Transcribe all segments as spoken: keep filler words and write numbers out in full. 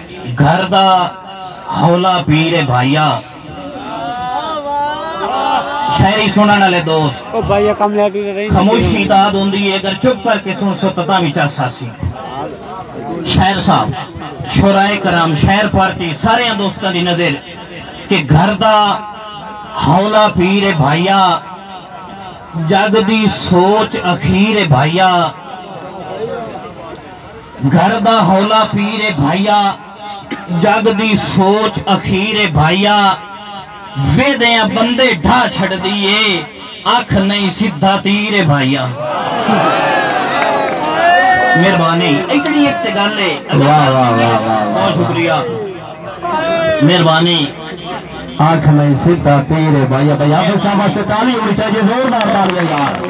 گھر دا ہولا پیر بھائیا شاعری سنن والے دوست خاموشی داد ہوندی ہے اگر چپ کر کے سن سو تتا وچ اساسی شاعر صاحب شورائے کرام شاعر پارٹی سارے دوستاں دی نظر کہ گھر دا ہولا پیر بھائیا جگ دی سوچ اخیر بھائیا گھر دا ہولا پیر بھائیا جگ دی سوچ اخیر بھائیا ویدیاں بندے ڈھا چھڑ دیئے آنکھ نہیں سدھا تیر بھائیا مہربانی اتنی اتگال ہے بہت شکریہ مہربانی آنکھ نہیں سدھا تیر بھائیا بھائیا آپ شاہ واسطے تالی ہونی چاہیے زوردار تالی یار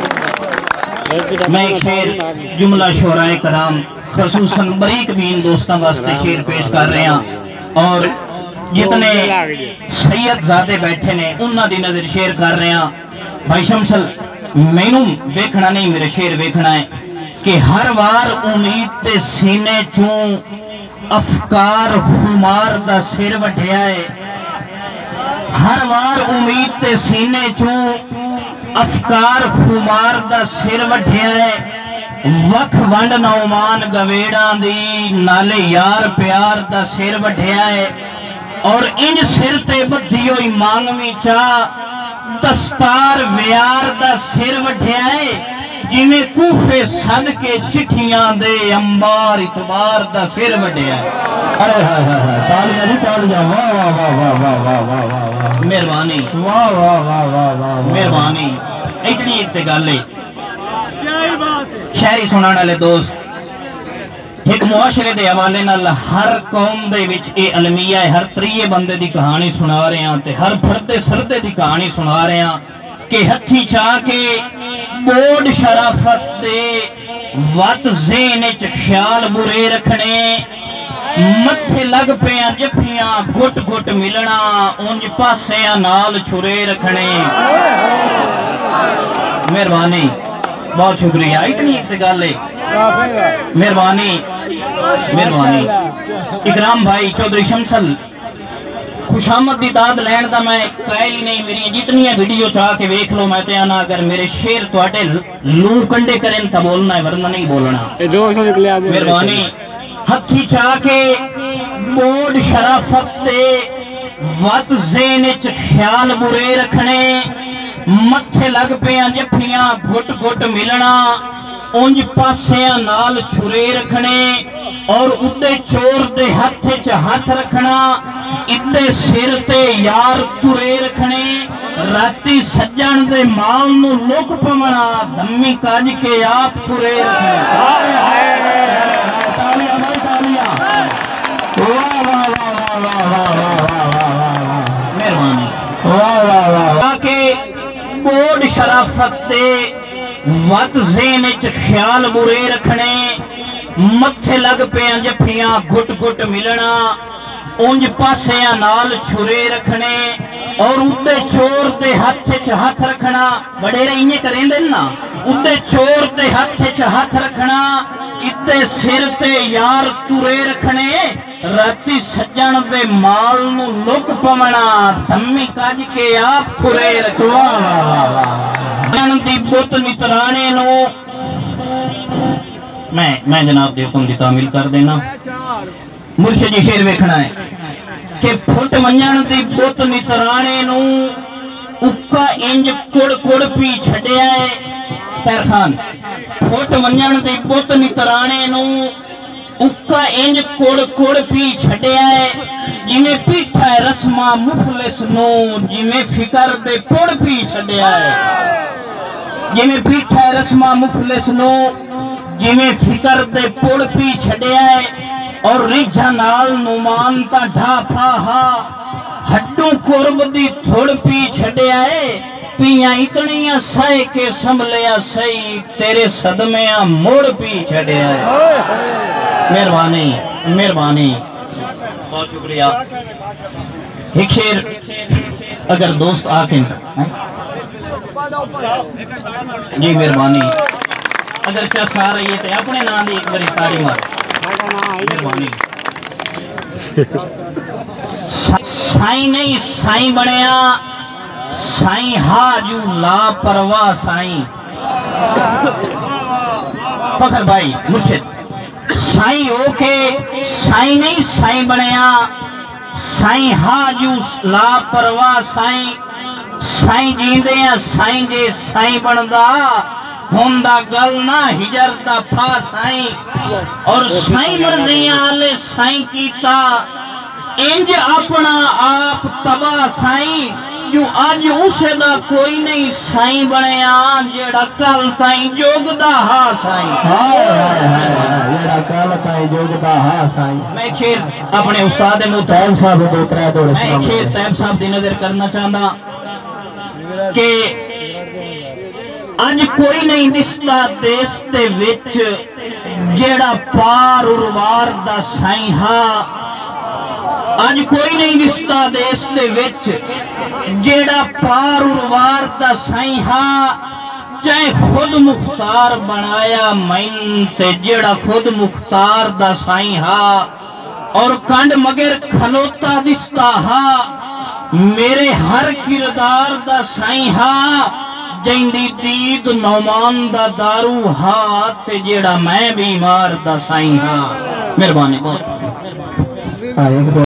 میں ایک شعر جملہ شعراء کرام خصوصاً بریک بین دوستاں واسطے شعر پیش کر رہے ہیں اور جتنے سید زادے بیٹھے نے انہاں دی نظر شعر کر رہے ہیں بھائی شمسل مینوں ویکھنا نہیں میرے شعر ویکھنا ہے کہ ہر وار امید تے سینے چوں افکار خمار دا سر وٹھیا ہے ہر وار امید تے سینے چوں افکار خمار دا سر وٹھیا ہے وکھ ونڈ نومان گویڑاں دی نالے یار پیار دا سر وٹھیا ہے اور انج سر تے بدھی ہوئی مانگویں چاہ دستار ویار دا سر وٹھیا ہے جنہیں کوفے صد کے چٹھیاں دے امبار اتبار دا سر وٹھیا ہے ارے ہاں ہاں ہاں تالیاں نہیں تالیاں واہ واہ واہ واہ واہ واہ واہ واہ مہربانی واہ واہ واہ واہ واہ مہربانی اتنی اتگال ہے شاعری سنان والے دوست ایک معاشرے دے حوالے نال ہر قوم دے وچ اے المیہ ہے ہر تریے بندے دی کہانی سنا رہے ہیں تے ہر پھردے سردے دی کہانی سنا رہے ہیں کہ ہتھی چاہ کے بوڑ شرافت دے وات ذہن وچ خیال برے رکھنے متھے لگ پیاں جفیاں گھٹ گھٹ ملنا اونج پاسیاں نال چھرے رکھنے مہربانی بہت شکریہ اتنی اتگال ہے مہربانی مہربانی اکرام بھائی چودھری شمسل خوش آمد دی داد لین دا میں قائل ہی نہیں میری جتنی ویڈیو چاہ کے ویکھ لو میں تیانا اگر میرے شیر تواٹے لوں کنڈے کریں تا بولنا ہے ورنہ نہیں بولنا مہربانی ہتھی چاہ کے بوڑ شرافت دے وات ذہن وچ خیال برے رکھنے متھے لگ پیاں جفیاں گھٹ گھٹ ملنا اونج پاسیاں نال چھرے رکھنے اور اتے چور دے ہاتھ چ ہاتھ رکھنا اتے سر تے یار ترے رکھنے راتی سجن دے مال نو لوک پونا دمی کاج کے آپ پورے رکھنے تالیاں بھائی تالیاں واہ واہ واہ واہ واہ واہ واہ مہربانی واہ واہ واہ تاکہ بوڑ شرافت دے وات ذہن وچ خیال برے رکھنے متھے لگ پیاں جفیاں گھٹ گھٹ ملنا اونج پاسیاں نال چھرے رکھنے اور اتے چور دے ہاتھ چ ہاتھ رکھنا بڑے رہیے کریں دینا اتے چور دے ہاتھ چ ہاتھ رکھنا اتے سر تے یار ترے رکھنے راتی سجن دے مال نو لک پونا دمی کج کے آپ پھرے رکھوا جن دی بت نترانے نو میں میں جناب دے حکم دی تعمیل کر دینا مرشد جی شیر ویکھنا ہے کہ پھٹ منجن دی بت نترانے نو اکا انج کڑ کڑ پی چھڑیا ہے تیر خان پھٹ منجن دی بت نترانے نو اکا انج کڑ کڑ پی چھڑیا ہے جمیں پیٹھا ہے رسمہ مفلس نو جمیں فکر دے پڑ پی چھڑیا ہے جمیں پیٹھا ہے رسمہ مفلس نو جمیں فکر دے پڑ پی چھڑیا ہے اور رجھا نال نمان تا ڈھا پھا ہا ہڈوں قرب دی تھوڑ پی چھڑیا ہے پیاں اتنیاں سائے کے سنبھلیا سئی تیرے صدمیاں موڑ پی چھڑیا ہے مہربانی مہربانی بہت شکریہ ایک شیر اگر دوست آکیں جی مہربانی اگر چس آ رہی ہے تو اپنے نام دی ایک بری تاڑی مار مہربانی سائیں نہیں سائیں بنیا سائیں ہا جو لا پرواہ سائیں فخر بھائی مرشد سائیں ہو کے سائیں نہیں سائیں بنیا سائیں ہا جو لا پرواہ سائیں سائیں جیندے ہیں سائیں جے سائیں بندا ہوندہ گل نہ ہجر دا پھا سائیں اور سائیں مرضیاں آلے سائیں کیتا انج اپنا آپ تباہ سائیں جو آج اسے دا کوئی نہیں سائیں بنیا جیڑا کل تائیں جوگ دا ہا سائیں جیڑا کل تائیں جوگ دا ہا سائیں میں شیر اپنے استاد محترم صاحب دو ترے دوڑے میں شیر طیب صاحب دی نظر کرنا چاہتا کہ اج کوئی نہیں دستا دیس تے وچ جیڑا پار اروار دا سائیں ہا اج کوئی نہیں دستا دیس دے وچ جیڑا پار اروار دا سائیں ہا چاہے خود مختار بنایا مین تے جیڑا خود مختار دا سائیں ہا اور کنڈ مگر کھلوتا دستا ہا میرے ہر کردار دا سائیں ہا جیندی دید نومان دا دارو ہا تے جیڑا میں بیمار دا سائیں ہا مہربانی بہت